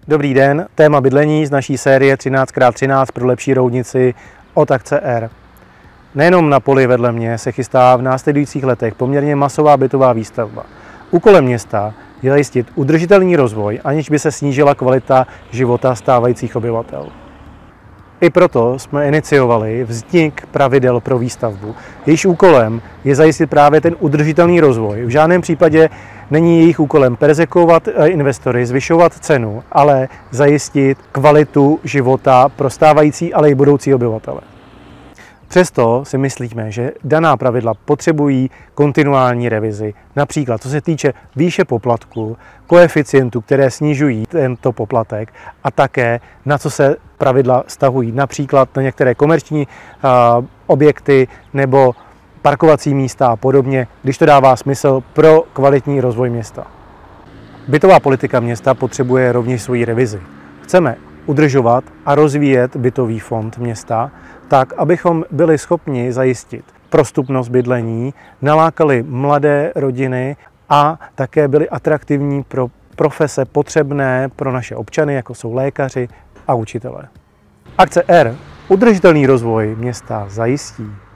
Dobrý den, téma bydlení z naší série 13x13 pro lepší roudnici od akce R. Nejenom na poli vedle mě se chystá v následujících letech poměrně masová bytová výstavba. Úkolem města je zajistit udržitelný rozvoj, aniž by se snížila kvalita života stávajících obyvatel. I proto jsme iniciovali vznik pravidel pro výstavbu. Jejíž úkolem je zajistit právě ten udržitelný rozvoj. V žádném případě není jejich úkolem perzekvovat investory, zvyšovat cenu, ale zajistit kvalitu života pro stávající, ale i budoucí obyvatele. Přesto si myslíme, že daná pravidla potřebují kontinuální revizi. Například co se týče výše poplatku, koeficientů, které snižují tento poplatek a také na co se pravidla vztahují. Například na některé komerční objekty nebo parkovací místa a podobně, když to dává smysl pro kvalitní rozvoj města. Bytová politika města potřebuje rovněž svoji revizi. Chceme udržovat a rozvíjet bytový fond města tak, abychom byli schopni zajistit prostupnost bydlení, nalákali mladé rodiny a také byli atraktivní pro profese potřebné pro naše občany, jako jsou lékaři a učitelé. Akce R udržitelný rozvoj města zajistí.